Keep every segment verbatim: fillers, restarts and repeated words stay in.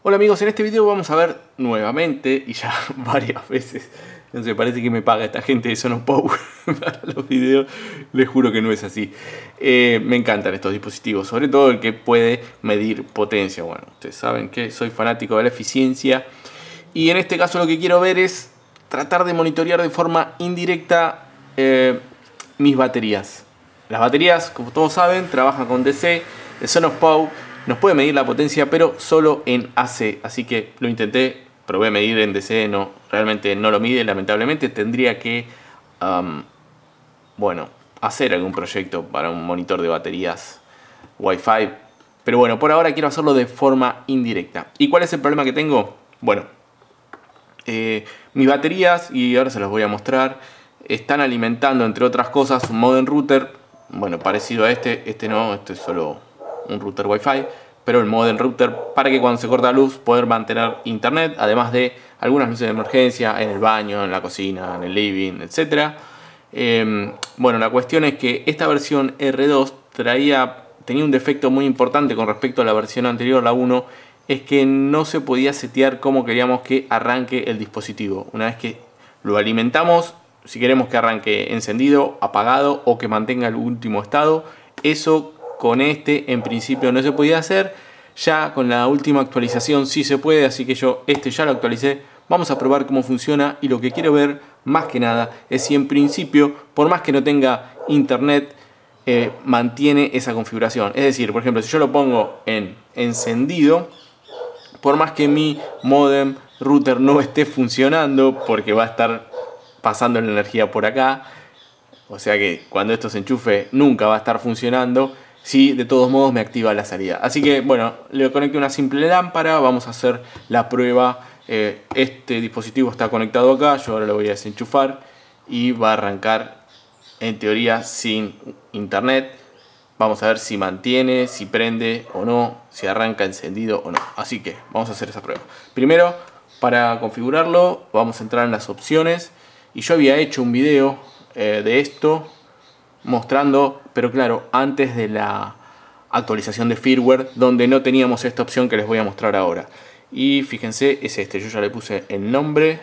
Hola amigos, en este video vamos a ver nuevamente, y ya varias veces, no sé, parece que me paga esta gente de Sonopower para los videos, les juro que no es así. Eh, me encantan estos dispositivos, sobre todo el que puede medir potencia. Bueno, ustedes saben que soy fanático de la eficiencia, y en este caso lo que quiero ver es tratar de monitorear de forma indirecta eh, mis baterías. Las baterías, como todos saben, trabajan con D C, el Sonopower nos puede medir la potencia, pero solo en A C. Así que lo intenté, probé medir en D C, no, realmente no lo mide, lamentablemente. Tendría que, um, bueno, hacer algún proyecto para un monitor de baterías Wi-Fi. Pero bueno, por ahora quiero hacerlo de forma indirecta. ¿Y cuál es el problema que tengo? Bueno, eh, mis baterías, y ahora se los voy a mostrar, están alimentando, entre otras cosas, un modem router. Bueno, parecido a este, este no, este es solo un router Wi-Fi, pero el modem router para que cuando se corta la luz poder mantener internet, además de algunas luces de emergencia en el baño, en la cocina, en el living, etcétera. Eh, bueno, la cuestión es que esta versión R dos traía, tenía un defecto muy importante con respecto a la versión anterior, la uno, es que no se podía setear cómo queríamos que arranque el dispositivo. Una vez que lo alimentamos, si queremos que arranque encendido, apagado o que mantenga el último estado, eso con este en principio no se podía hacer. Ya con la última actualización sí se puede, así que yo este ya lo actualicé. Vamos a probar cómo funciona, y lo que quiero ver más que nada es si en principio, por más que no tenga internet, eh, mantiene esa configuración. Es decir, por ejemplo, si yo lo pongo en encendido, por más que mi modem router no esté funcionando, porque va a estar pasando la energía por acá, o sea que cuando esto se enchufe nunca va a estar funcionando, sí, de todos modos me activa la salida. Así que bueno, le conecto una simple lámpara, vamos a hacer la prueba. Eh, este dispositivo está conectado acá, yo ahora lo voy a desenchufar y va a arrancar en teoría sin internet. Vamos a ver si mantiene, si prende o no, si arranca encendido o no. Así que vamos a hacer esa prueba. Primero, para configurarlo, vamos a entrar en las opciones, y yo había hecho un video eh, de esto mostrando, pero claro, antes de la actualización de firmware, donde no teníamos esta opción que les voy a mostrar ahora. Y fíjense, es este, yo ya le puse el nombre.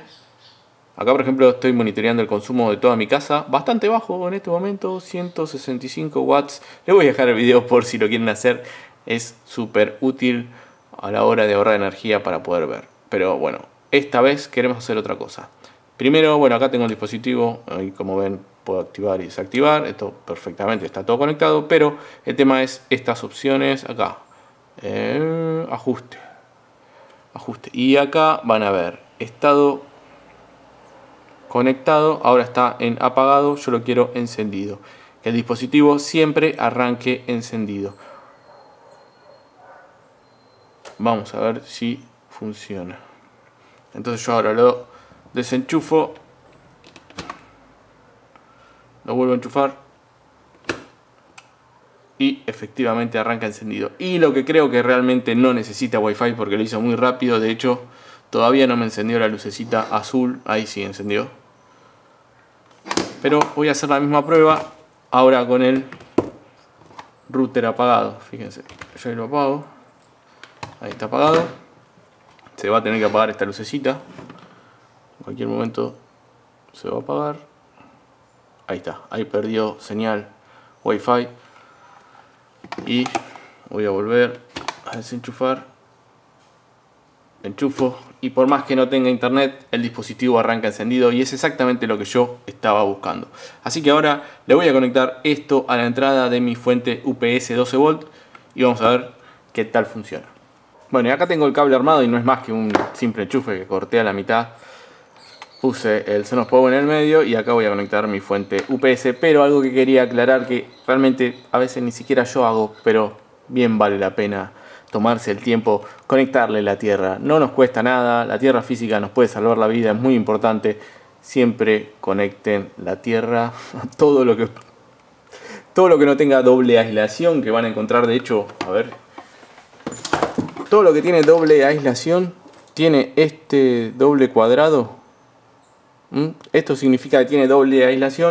Acá por ejemplo estoy monitoreando el consumo de toda mi casa, bastante bajo en este momento, ciento sesenta y cinco watts. Les voy a dejar el video por si lo quieren hacer, es súper útil a la hora de ahorrar energía para poder ver. Pero bueno, esta vez queremos hacer otra cosa. Primero, bueno, acá tengo el dispositivo, ahí como ven puedo activar y desactivar, esto perfectamente está todo conectado, pero el tema es estas opciones acá, eh, ajuste, ajuste, y acá van a ver estado conectado, ahora está en apagado, yo lo quiero encendido, que el dispositivo siempre arranque encendido. Vamos a ver si funciona. Entonces yo ahora lo desenchufo, lo vuelvo a enchufar y efectivamente arranca encendido. Y lo que creo que realmente no necesita Wi-Fi, porque lo hizo muy rápido. De hecho todavía no me encendió la lucecita azul, ahí sí encendió. Pero voy a hacer la misma prueba ahora con el router apagado. Fíjense, yo lo apago, ahí está apagado. Se va a tener que apagar esta lucecita, en cualquier momento se va a apagar. Ahí está, ahí perdió señal Wi-Fi. Y voy a volver a desenchufar. Enchufo, y por más que no tenga internet, el dispositivo arranca encendido, y es exactamente lo que yo estaba buscando. Así que ahora le voy a conectar esto a la entrada de mi fuente U P S doce volt y vamos a ver qué tal funciona. Bueno, y acá tengo el cable armado, y no es más que un simple enchufe que corté a la mitad. Puse el Sonopower en el medio y acá voy a conectar mi fuente U P S, pero algo que quería aclarar, que realmente a veces ni siquiera yo hago, pero bien vale la pena tomarse el tiempo, conectarle la tierra. No nos cuesta nada, la tierra física nos puede salvar la vida, es muy importante. Siempre conecten la tierra, todo lo que, todo lo que no tenga doble aislación, que van a encontrar, de hecho, a ver, todo lo que tiene doble aislación tiene este doble cuadrado. ¿Mm? Esto significa que tiene doble aislación.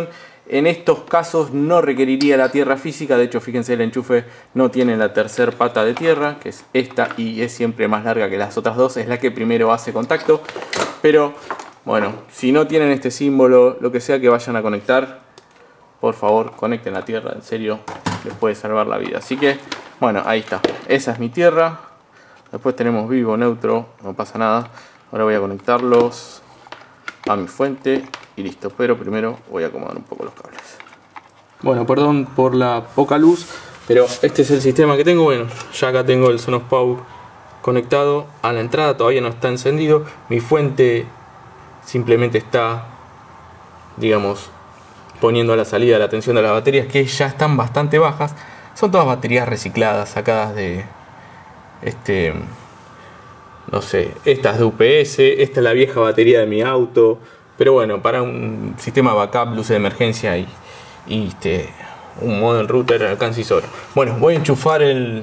En estos casos no requeriría la tierra física, de hecho fíjense, el enchufe no tiene la tercera pata de tierra, que es esta, y es siempre más larga que las otras dos, es la que primero hace contacto. Pero bueno, si no tienen este símbolo, lo que sea que vayan a conectar, por favor conecten la tierra, en serio les puede salvar la vida. Así que bueno, ahí está, esa es mi tierra. Después tenemos vivo, neutro, no pasa nada. Ahora voy a conectarlos a mi fuente y listo, pero primero voy a acomodar un poco los cables. Bueno, perdón por la poca luz, pero este es el sistema que tengo. Bueno, ya acá tengo el Sonos Pau conectado a la entrada, todavía no está encendido. Mi fuente simplemente está, digamos, poniendo a la salida la tensión de las baterías, que ya están bastante bajas. Son todas baterías recicladas, sacadas de este, no sé, estas de U P S, esta es la vieja batería de mi auto. Pero bueno, para un sistema backup, luces de emergencia y, y este, un modem router alcance y sobra. Bueno, voy a enchufar el,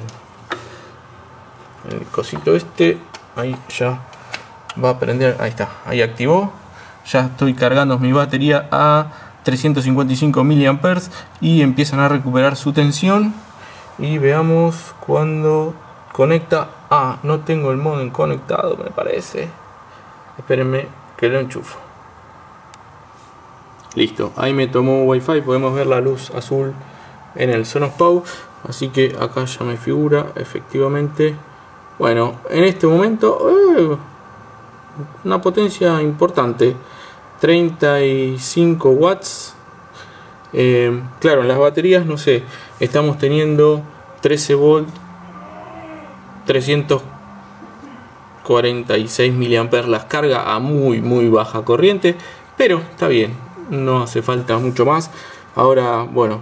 el cosito este. Ahí ya va a prender. Ahí está, ahí activó. Ya estoy cargando mi batería a trescientos cincuenta y cinco miliamperios y empiezan a recuperar su tensión. Y veamos cuando conecta. Ah, no tengo el modem conectado, me parece. Espérenme que lo enchufo. Listo, ahí me tomó Wi-Fi, podemos ver la luz azul en el Sonos Pau, así que acá ya me figura efectivamente. Bueno, en este momento eh, una potencia importante, treinta y cinco watts. Eh, claro, en las baterías no sé, estamos teniendo trece volts, trescientos cuarenta y seis miliamperios, las carga a muy muy baja corriente, pero está bien. No hace falta mucho más. Ahora, bueno,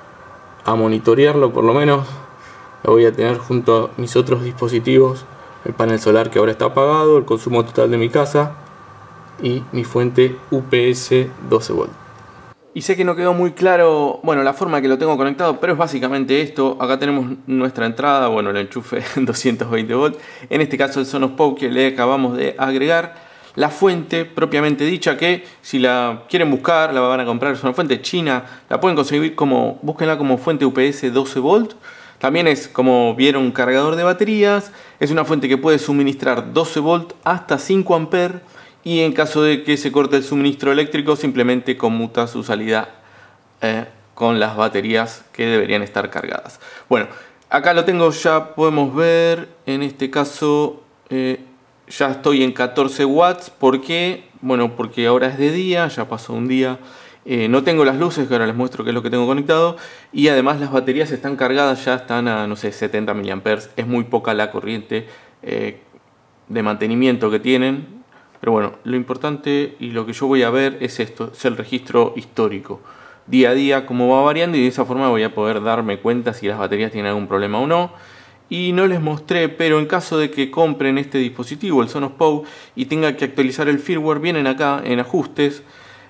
a monitorearlo por lo menos, lo voy a tener junto a mis otros dispositivos. El panel solar que ahora está apagado, el consumo total de mi casa y mi fuente U P S doce volts. Y sé que no quedó muy claro, bueno, la forma que lo tengo conectado, pero es básicamente esto. Acá tenemos nuestra entrada, bueno, el enchufe doscientos veinte volts. En este caso el Sonos Pau que le acabamos de agregar. La fuente propiamente dicha, que si la quieren buscar, la van a comprar, es una fuente china, la pueden conseguir como, búsquenla como fuente U P S doce volts. También es, como vieron, un cargador de baterías. Es una fuente que puede suministrar doce volts hasta cinco amperios. Y en caso de que se corte el suministro eléctrico, simplemente conmuta su salida eh, con las baterías que deberían estar cargadas. Bueno, acá lo tengo, ya podemos ver, en este caso... Eh, ya estoy en catorce watts. ¿Por qué? Bueno, porque ahora es de día, ya pasó un día. Eh, no tengo las luces, que ahora les muestro qué es lo que tengo conectado. Y además las baterías están cargadas, ya están a, no sé, setenta miliamperios. Es muy poca la corriente eh, de mantenimiento que tienen. Pero bueno, lo importante y lo que yo voy a ver es esto, es el registro histórico. Día a día, cómo va variando, y de esa forma voy a poder darme cuenta si las baterías tienen algún problema o no. Y no les mostré, pero en caso de que compren este dispositivo, el Sonos Pau, y tengan que actualizar el firmware, vienen acá en ajustes.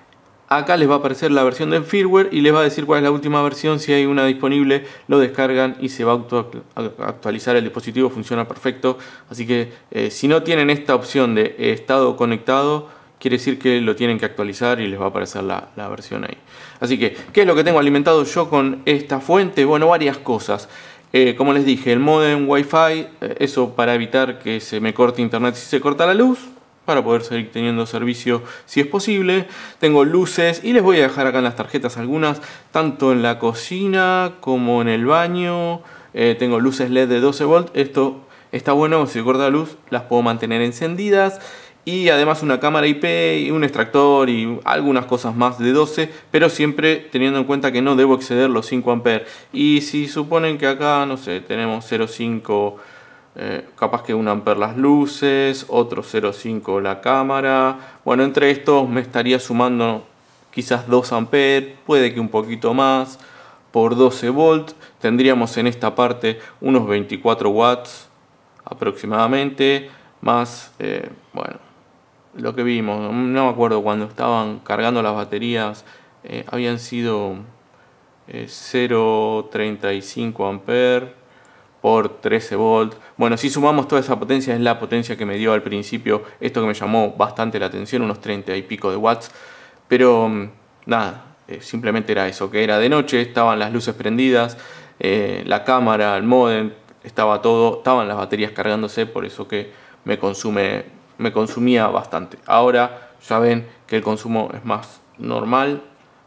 Acá les va a aparecer la versión del firmware y les va a decir cuál es la última versión. Si hay una disponible, lo descargan y se va a actualizar el dispositivo. Funciona perfecto. Así que eh, si no tienen esta opción de eh, estado conectado, quiere decir que lo tienen que actualizar y les va a aparecer la, la versión ahí. Así que, ¿qué es lo que tengo alimentado yo con esta fuente? Bueno, varias cosas. Eh, como les dije, el modem Wi-Fi, eh, eso para evitar que se me corte internet si se corta la luz, para poder seguir teniendo servicio si es posible. Tengo luces y les voy a dejar acá en las tarjetas algunas, tanto en la cocina como en el baño. Eh, tengo luces L E D de doce volts, esto está bueno, si se corta la luz las puedo mantener encendidas. Y además una cámara I P y un extractor y algunas cosas más de doce, pero siempre teniendo en cuenta que no debo exceder los cinco amperios. Y si suponen que acá, no sé, tenemos cero coma cinco, eh, capaz que un ampere las luces, otro cero coma cinco la cámara. Bueno, entre estos me estaría sumando quizás dos amperios, puede que un poquito más, por doce volts. Tendríamos en esta parte unos veinticuatro watts aproximadamente, más, eh, bueno, lo que vimos, no me acuerdo cuando estaban cargando las baterías, eh, habían sido eh, cero coma treinta y cinco amperios por trece volts. Bueno, si sumamos toda esa potencia, es la potencia que me dio al principio esto que me llamó bastante la atención, unos treinta y pico de watts. Pero nada, eh, simplemente era eso, que era de noche, estaban las luces prendidas, eh, la cámara, el módem, estaba todo, estaban las baterías cargándose, por eso que me consume, me consumía bastante. Ahora ya ven que el consumo es más normal,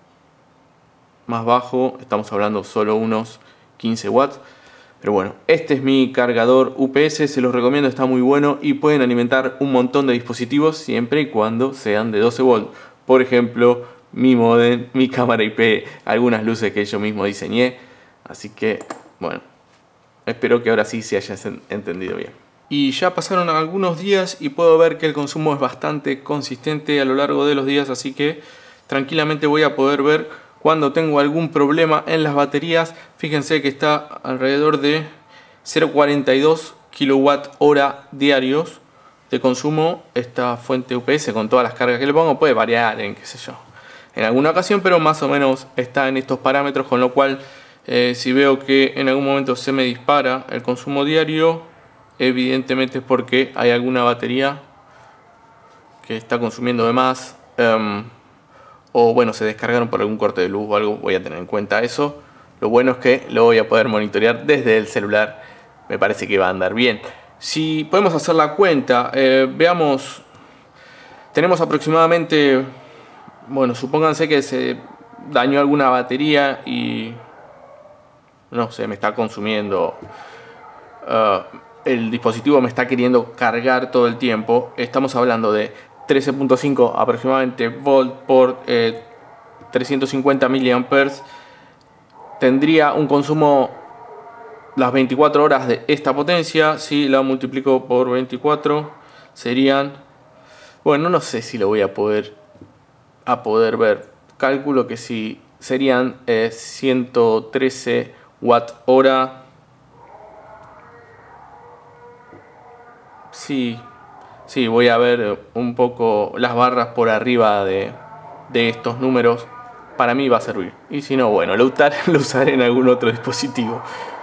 más bajo, estamos hablando solo unos quince watts. Pero bueno, este es mi cargador U P S, se los recomiendo, está muy bueno y pueden alimentar un montón de dispositivos siempre y cuando sean de doce volts. Por ejemplo, mi modem, mi cámara I P, algunas luces que yo mismo diseñé. Así que, bueno, espero que ahora sí se haya entendido bien. Y ya pasaron algunos días y puedo ver que el consumo es bastante consistente a lo largo de los días, así que tranquilamente voy a poder ver cuando tengo algún problema en las baterías. Fíjense que está alrededor de cero coma cuarenta y dos kilowatt hora diarios de consumo esta fuente U P S con todas las cargas que le pongo. Puede variar en qué sé yo, en alguna ocasión, pero más o menos está en estos parámetros, con lo cual eh, si veo que en algún momento se me dispara el consumo diario, evidentemente es porque hay alguna batería que está consumiendo de más. Um, o bueno, se descargaron por algún corte de luz o algo, voy a tener en cuenta eso. Lo bueno es que lo voy a poder monitorear desde el celular, me parece que va a andar bien. Si podemos hacer la cuenta, eh, veamos, tenemos aproximadamente, bueno, supónganse que se dañó alguna batería y no sé, me está consumiendo, uh, el dispositivo me está queriendo cargar todo el tiempo. Estamos hablando de trece punto cinco aproximadamente volt por eh, trescientos cincuenta miliamperios. Tendría un consumo las veinticuatro horas de esta potencia. Si la multiplico por veinticuatro serían, bueno, no sé si lo voy a poder a poder ver. Calculo que sí, serían eh, ciento trece watt hora. Sí, sí, voy a ver un poco las barras por arriba de, de estos números. Para mí va a servir. Y si no, bueno, lo, usar, lo usaré en algún otro dispositivo.